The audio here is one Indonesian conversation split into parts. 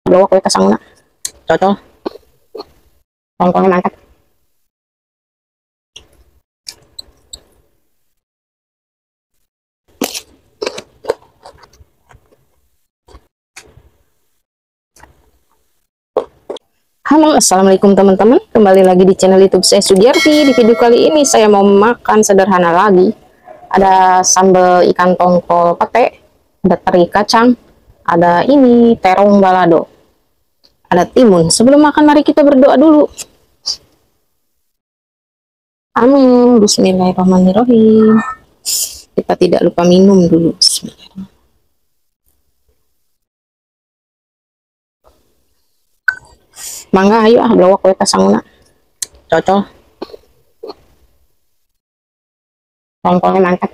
bawa kue ke sana. Cocok. Tongkolnya mantap. Halo, assalamualaikum teman-teman. Kembali lagi di channel YouTube saya Sudiarti. Di video kali ini saya mau makan sederhana lagi. Ada sambal ikan tongkol pete, ada teri kacang, ada ini terong balado, ada timun. Sebelum makan mari kita berdoa dulu. Amin. Bismillahirrahmanirrahim. Kita tidak lupa minum dulu. Bismillahirrahmanirrahim. Mangga ayo bawa kue ke sana. Cocok. Tongkolnya mantap.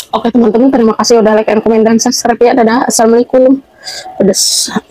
Oke teman-teman, terima kasih udah like, and comment, dan subscribe ya. Dadah, assalamualaikum. Pedes.